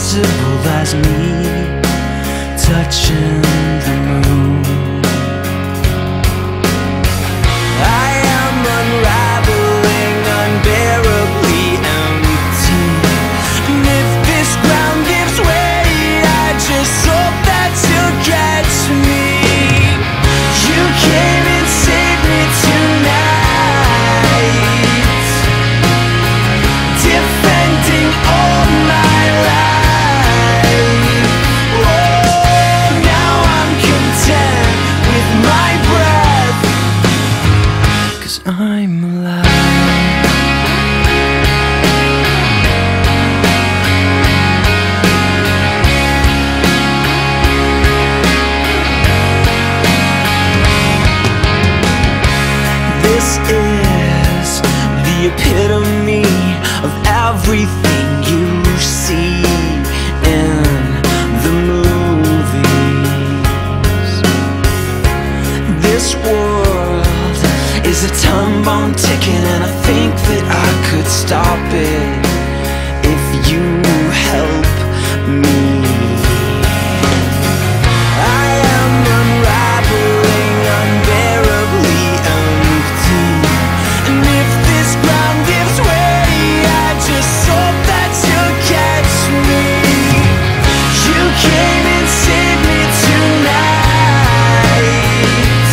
invisible as me, touching the moon. I am unraveling, unbearably empty, and if this ground gives way, I just hope that you'll catch me. You came and saved me tonight, defending all my life. Oh, now I'm content with my breath, 'cause I'm alive. This is the epitome of everything you see in the movies. This world is a time bomb ticking, and I think that I could stop it if you help me. I am unraveling, unbearably empty, and if this ground gives way, I just hope that you'll catch me. You came and saved me tonight,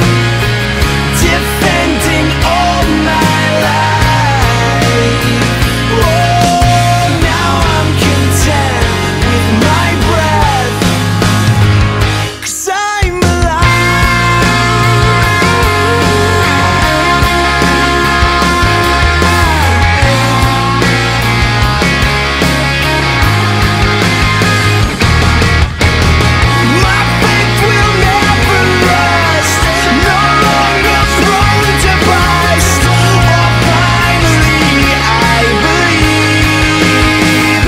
defending all my life. Oh, now I'm content with my breath, 'cause I'm My faith will never rest, no longer prone to Christ. Oh, finally I believe.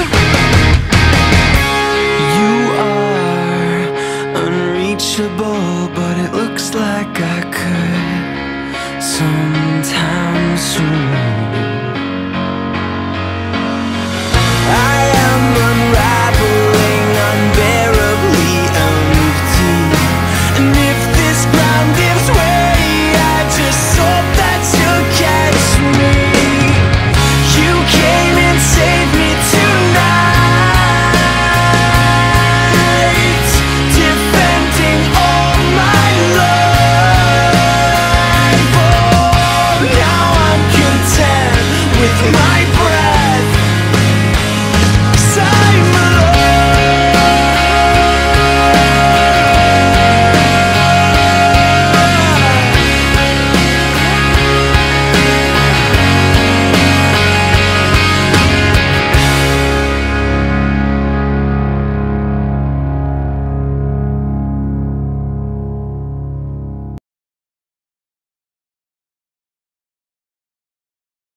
You are unreachable, but it looks like I could sometime soon. I am unraveling, unbearably empty, and if this ground gives way, I just hope that you'll catch me. You came and saved me tonight, defending all my life. Oh, now I'm content with my breath.